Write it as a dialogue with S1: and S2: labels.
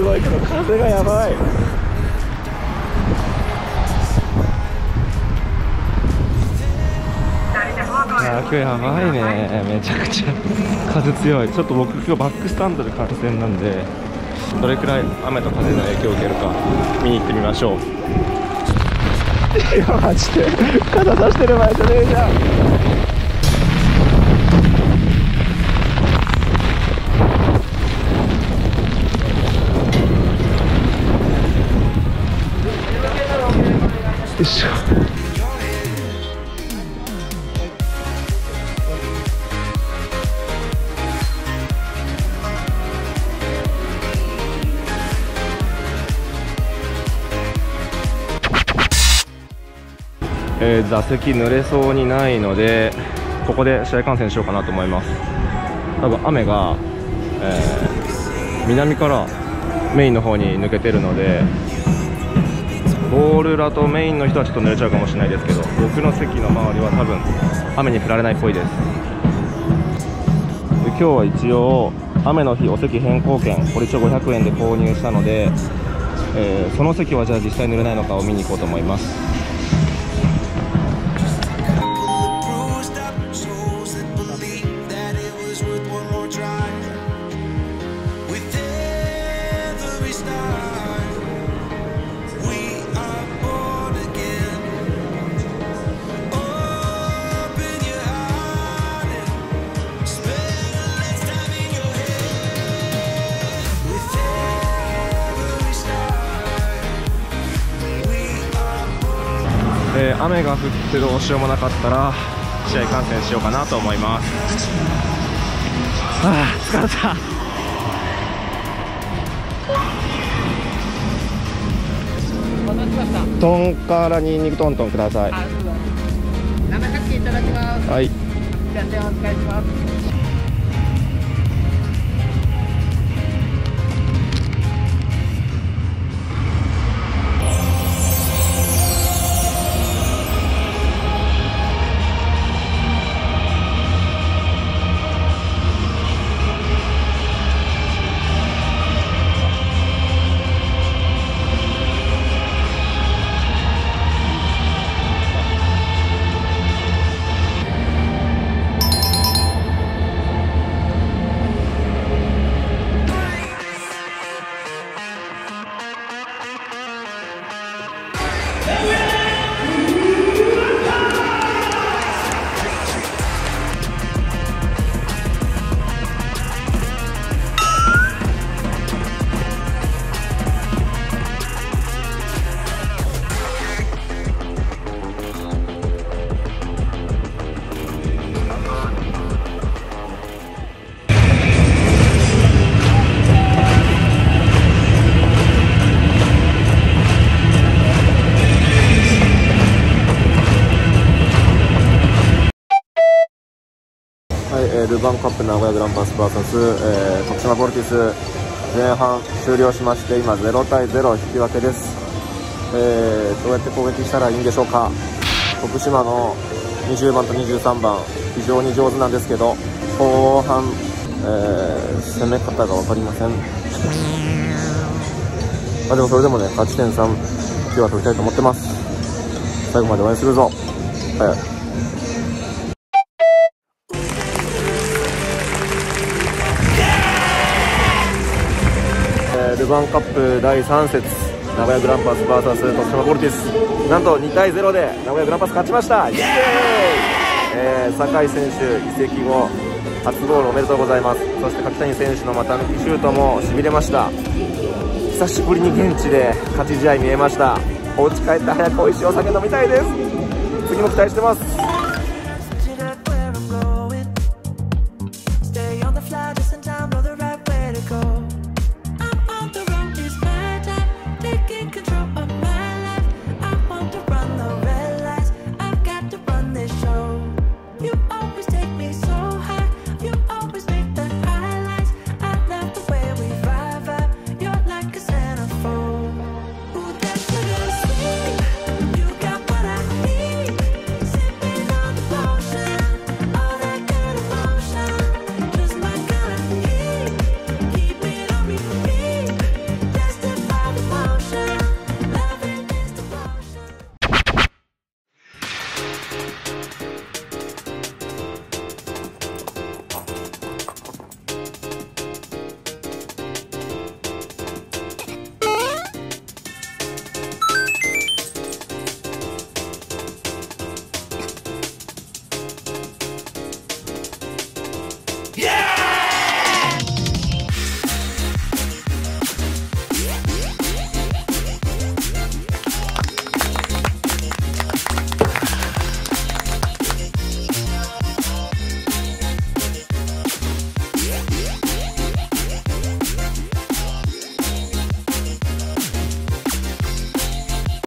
S1: すごいけど風がやばい。楽やばいね、めちゃくちゃ風強い。ちょっと僕今日バックスタンドで観戦なんで、どれくらい雨と風の影響を受けるか見に行ってみましょう。いやマジで傘差してる場合じゃねえじゃん。よいしょ。座席濡れそうにないので、ここで試合観戦しようかなと思います。多分雨が、南からメインの方に抜けてるので、ボールだとメインの人はちょっと濡れちゃうかもしれないですけど、僕の席の周りは多分雨に降られないっぽいです。で今日は一応雨の日お席変更券、これ一応500円で購入したので、その席はじゃあ実際濡れないのかを見に行こうと思います。雨が降ってどうしようもなかったら試合観戦しようかなと思います。ああ疲れた。トンからニンニクトントンください。
S2: 700件いただきます。
S1: はい。
S2: じゃあ電話お願いします。
S1: ルヴァンカップ名古屋グランパス VS、徳島ヴォルティス前半終了しまして、今0対0引き分けです。どうやって攻撃したらいいんでしょうか。徳島の20番と23番非常に上手なんですけど、後半、攻め方が分かりません。でもそれでもね、勝ち点3今日は取りたいと思ってます。最後まで応援するぞ。ルヴァンカップ第3節名古屋グランパス VS 徳島ヴォルティス、なんと2対0で名古屋グランパス勝ちました。イエーイ。酒井選手移籍後初ゴールおめでとうございます。そして柿谷選手の股抜きシュートもしびれました。久しぶりに現地で勝ち試合見えました。お家帰って早く美味しいお酒飲みたいです。次も期待してます。